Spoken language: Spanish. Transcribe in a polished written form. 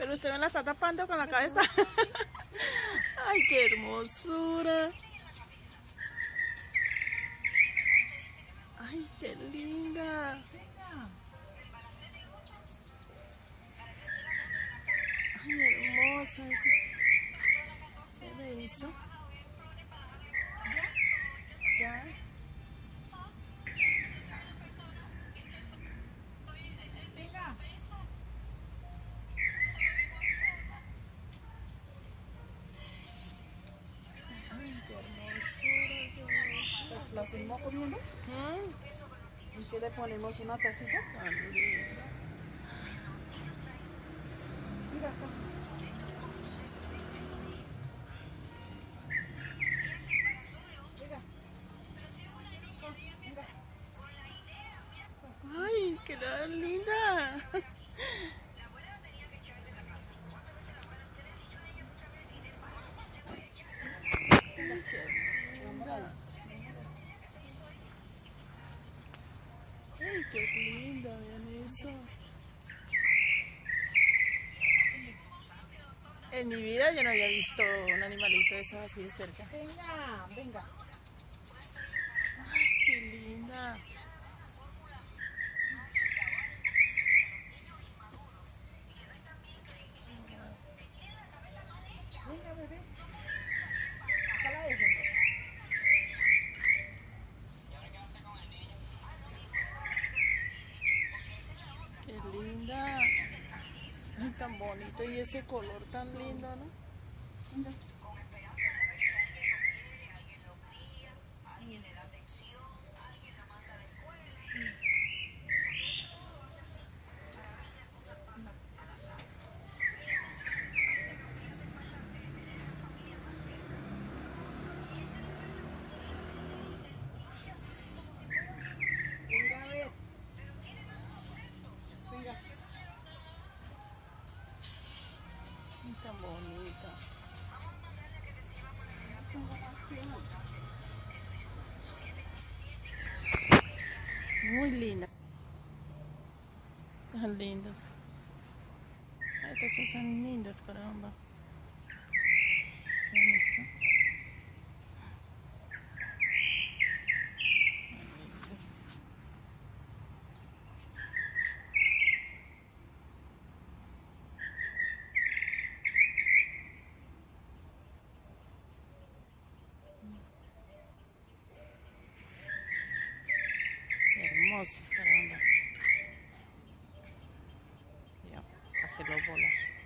pero usted me la está tapando con la cabeza. Ay, qué hermosura. Ay, qué linda. Ay, hermosa. ¿Qué le hizo? Ya. Ay, qué hermosura, qué hermosura. ¿La seguimos comiendo? ¿Y qué le ponemos? ¿Una tacita? Tan linda. Mira acá. Mira. Ay, qué linda. Ay, qué linda. Ay, qué linda, vean eso. En mi vida yo no había visto un animalito de esos así de cerca. Venga, venga. Ay, qué linda. Venga, bebé. Acá la dejo. Qué linda. Ay, tan bonito y ese color tan lindo, ¿no? Venga. Venga, a ver. Venga. Ay, tan bonita. Muy linda. Tan lindos. Ay, estos sí son lindos, caramba. ¿Han visto? Tan lindos. Hermosos, caramba. Ya, hacerlo volar.